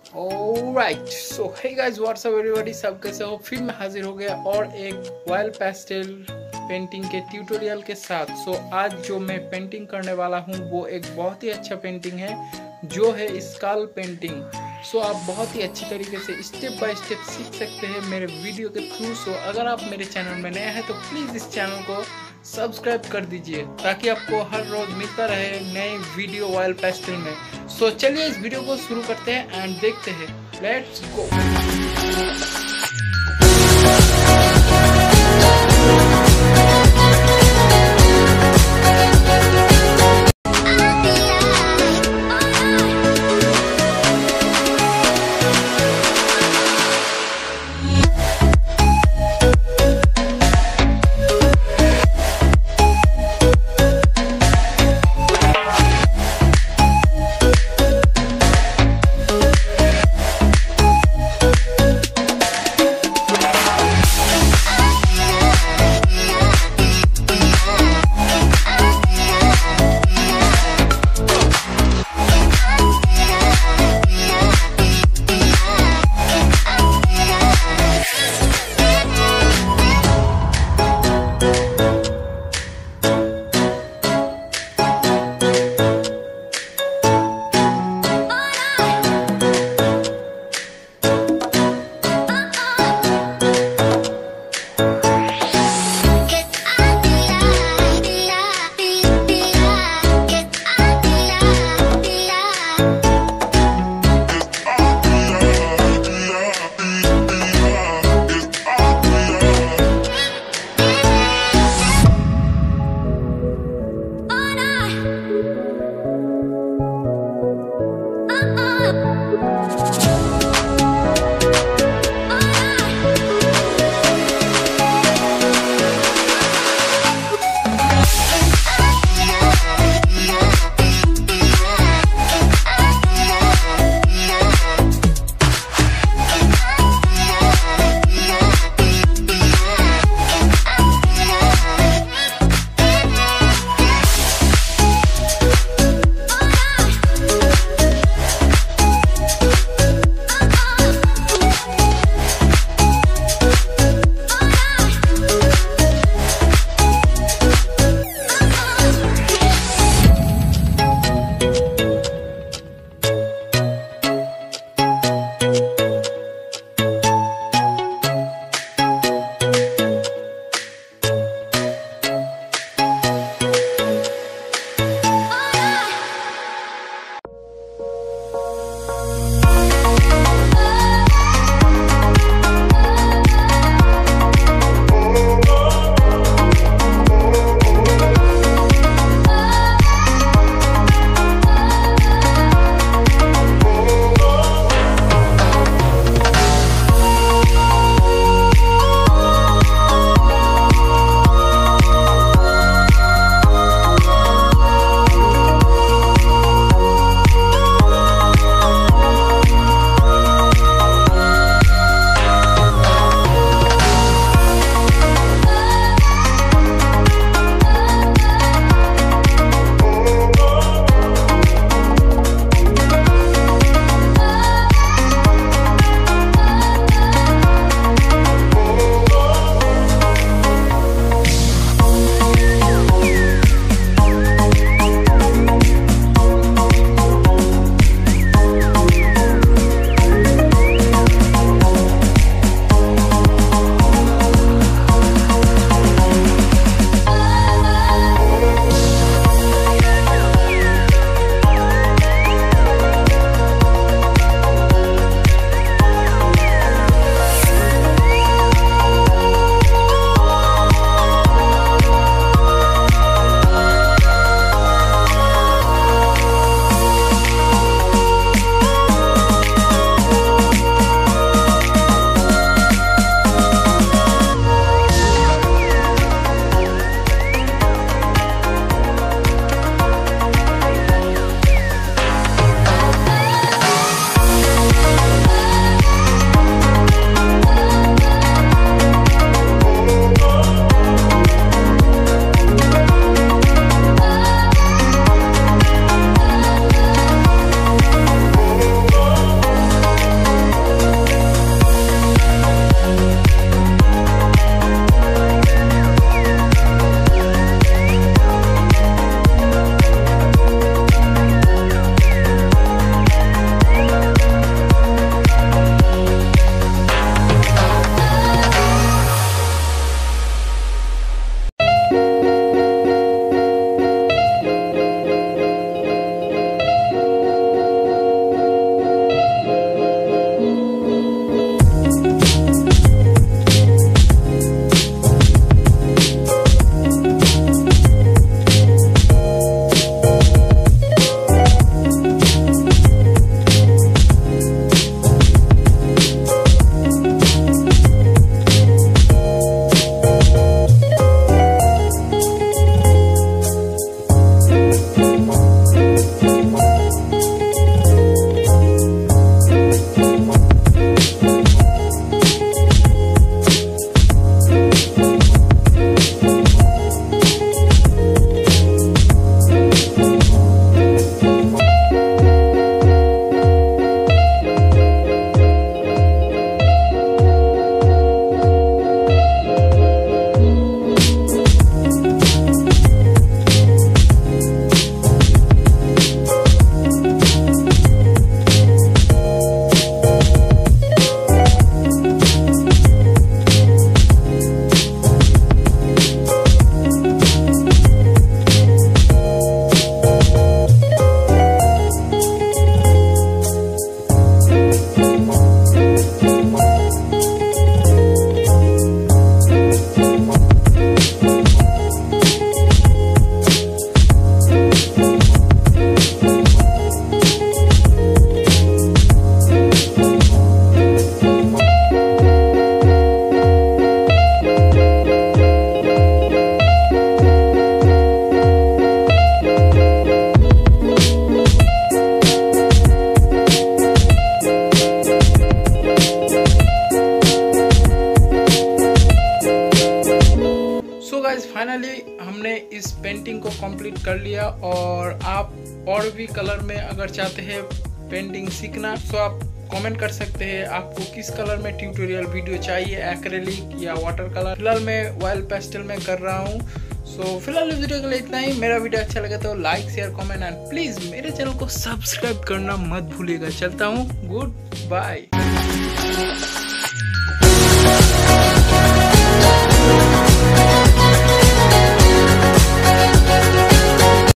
Alright, so hey guys, what's up everybody, सब कैसे हो? फिर मैं हाजिर हो गया और एक ऑयल पेस्टल पेंटिंग के ट्यूटोरियल के साथ। आज जो मैं पेंटिंग करने वाला हूँ वो एक बहुत ही अच्छा पेंटिंग है, जो है स्काल पेंटिंग। आप बहुत ही अच्छी तरीके से स्टेप बाय स्टेप सीख सकते हैं मेरे वीडियो के थ्रू। अगर आप मेरे चैनल में नए हैं तो प्लीज़ इस चैनल को सब्सक्राइब कर दीजिए, ताकि आपको हर रोज मिलता रहे नए वीडियो ऑयल पेस्टल में। चलिए इस वीडियो को शुरू करते हैं एंड देखते हैं। Let's go. और भी कलर में अगर चाहते हैं पेंटिंग सीखना तो आप कमेंट कर सकते हैं आपको किस कलर में ट्यूटोरियल वीडियो चाहिए, एक्रेलिक या वाटर कलर। फिलहाल मैं ऑयल पेस्टल में कर रहा हूँ। सो फिलहाल इस वीडियो के लिए इतना ही। मेरा वीडियो अच्छा लगा तो like share comment and please मेरे चैनल को सब्सक्राइब करना मत भूलिएगा। चलता हूँ, गुड बाय।